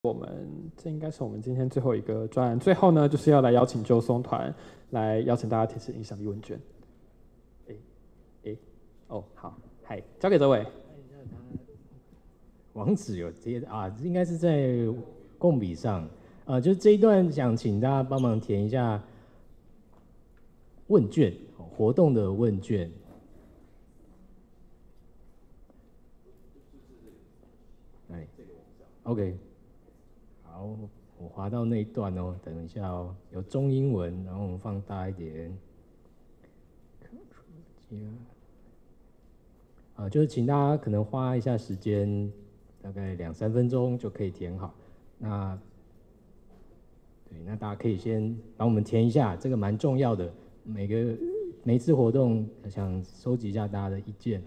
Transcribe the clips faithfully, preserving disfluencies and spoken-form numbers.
我们这应该是我们今天最后一个专案，最后呢就是要来邀请周松团来邀请大家填写影响力问卷。哎哎哦好，嗨，交给周伟。 网址有贴啊，应该是在共笔上，呃，就是这一段想请大家帮忙填一下问卷，活动的问卷。哎 ，OK。好，我滑到那一段哦，等一下哦，有中英文，然后我们放大一点。啊，就是请大家可能花一下时间，大概两三分钟就可以填好。那对，那大家可以先帮我们填一下，这个蛮重要的。每个每一次活动，想收集一下大家的意见。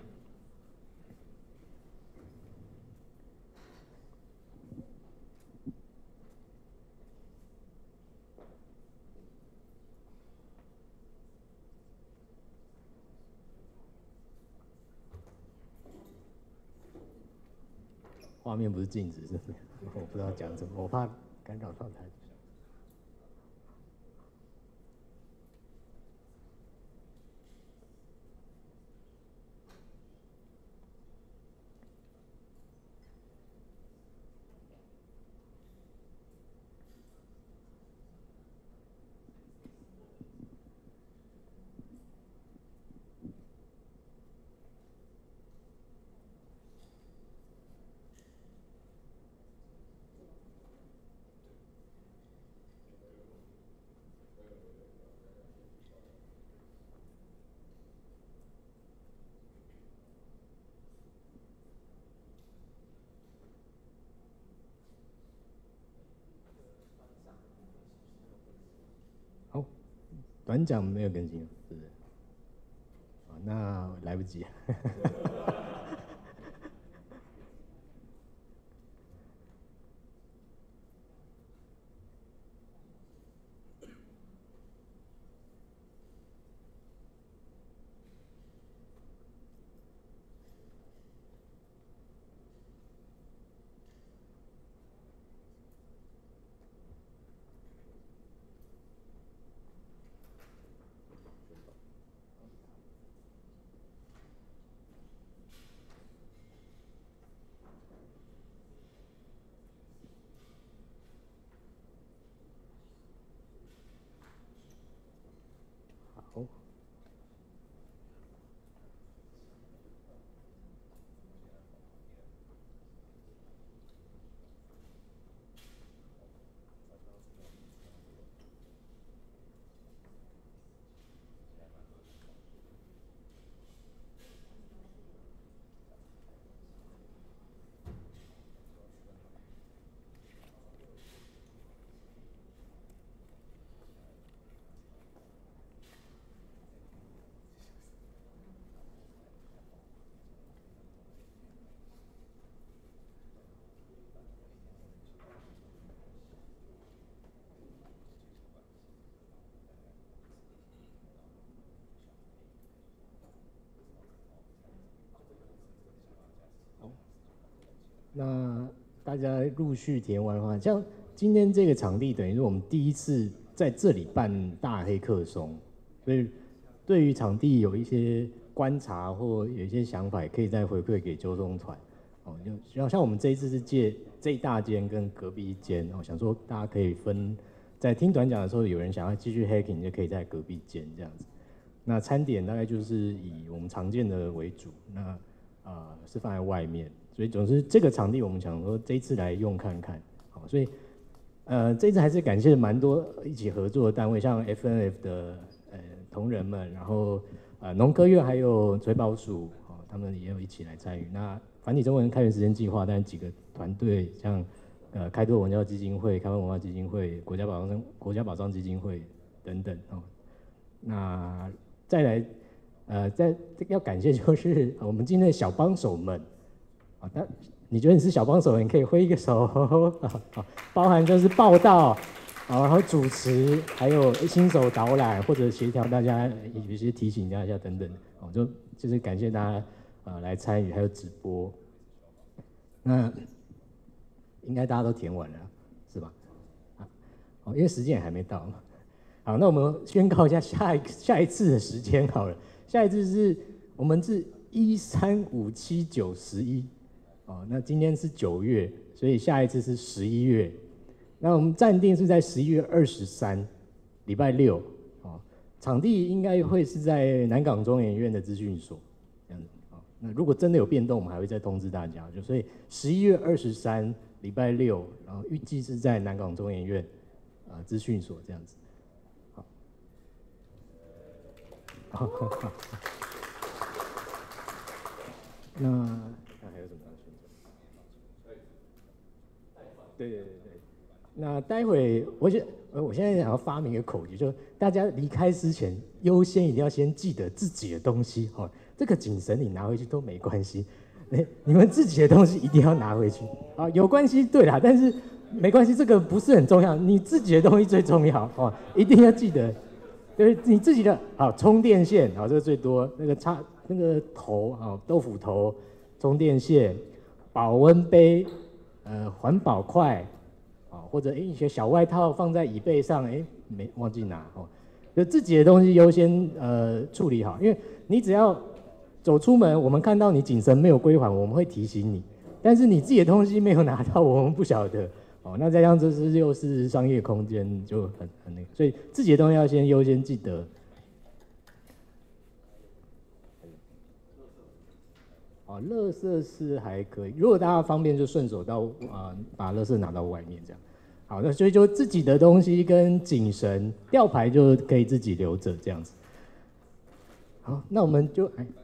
画面不是静止，是不是？我不知道讲什么，我怕干扰到他。好，短讲没有更新，是不是？哦，那来不及。好。那大家陆续填完的话，像今天这个场地等于是我们第一次在这里办大黑客松，所以对于场地有一些观察或有一些想法，也可以再回馈给纠中团。哦，就像像我们这一次是借这一大间跟隔壁一间，哦，想说大家可以分，在听短讲的时候，有人想要继续 hacking 就可以在隔壁间这样子。那餐点大概就是以我们常见的为主，那啊、呃、是放在外面。所以总之这个场地我们想说这一次来用看看，好，所以呃这一次还是感谢蛮多一起合作的单位，像 F N F 的呃同仁们，然后呃农科院还有催保署，哦，他们也有一起来参与。那繁体中文开源实践计划，但几个团队像呃开拓文教基金会、开放文化基金会、国家宝藏国家宝藏基金会等等哦。那再来呃在要感谢就是我们今天的小帮手们。那你觉得你是小帮手，你可以挥一个手，包含就是报道，然后主持，还有新手导览或者协调大家，有一些提醒大家等等，哦，就就是感谢大家呃来参与，还有直播。那应该大家都填完了，是吧？啊，哦，因为时间也还没到。好，那我们宣告一下下一下一次的时间好了。下一次是我们是一三五七九十一，哦，那今天是九月，所以下一次是十一月。那我们暂定是在十一月二十三，礼拜六，哦，场地应该会是在南港中研院的资讯所，这样子。哦，那如果真的有变动，我们还会再通知大家。就所以十一月二十三，礼拜六，然后预计是在南港中研院啊资讯所这样子。好，好，好。那那还有什么要宣传？对对对对。那待会我觉呃我现在想要发明一个口诀，就大家离开之前，优先一定要先记得自己的东西哦。这个警绳你拿回去都没关系，哎，你们自己的东西一定要拿回去啊。有关系，对啦，但是没关系，这个不是很重要，你自己的东西最重要哦，一定要记得。就是你自己的好充电线，好，这个最多，那个插那个头啊，豆腐头、充电线、保温杯、呃环保筷，啊，或者哎一些小外套放在椅背上，哎没忘记拿哦，就自己的东西优先呃处理好，因为你只要走出门，我们看到你警绳没有归还，我们会提醒你，但是你自己的东西没有拿到，我们不晓得。哦，那这样这是又是商业空间，就很很那个，所以自己的东西要先优先记得。哦，垃圾是还可以，如果大家方便就顺手到啊、呃、把垃圾拿到外面这样。好，那所以就自己的东西跟警绳、吊牌就可以自己留着这样子。好，那我们就哎。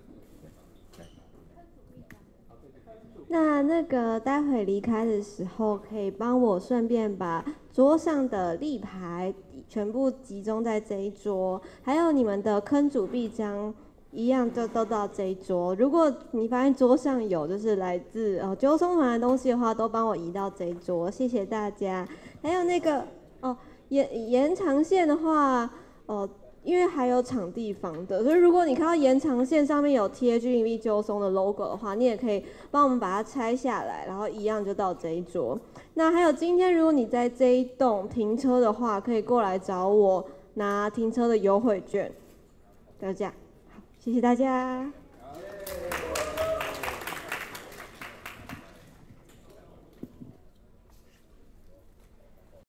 那那个待会离开的时候，可以帮我顺便把桌上的立牌全部集中在这一桌，还有你们的坑主臂章一样就都到这一桌。如果你发现桌上有就是来自呃纠松团的东西的话，都帮我移到这一桌，谢谢大家。还有那个哦延延长线的话，哦。因为还有场地房的，所以如果你看到延长线上面有贴 G M V 纠松的 logo 的话，你也可以帮我们把它拆下来，然后一样就到这一桌。那还有今天如果你在这一栋停车的话，可以过来找我拿停车的优惠券。就这样，好，谢谢大家。